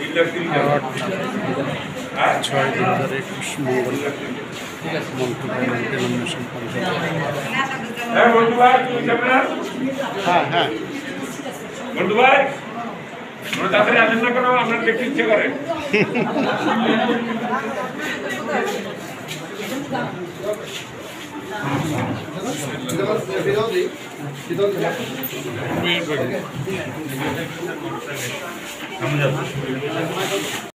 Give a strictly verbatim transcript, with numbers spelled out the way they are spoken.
আট ছয় দু হাজার একুশ মঙ্গল মন্টু পেমেন্ট ডেনোমিনেশন হ্যাঁ হ্যাঁ বন্ধু ভাই তাড়াতাড়ি আসেন না কেন আপনার দেখতে ইচ্ছে করে আমি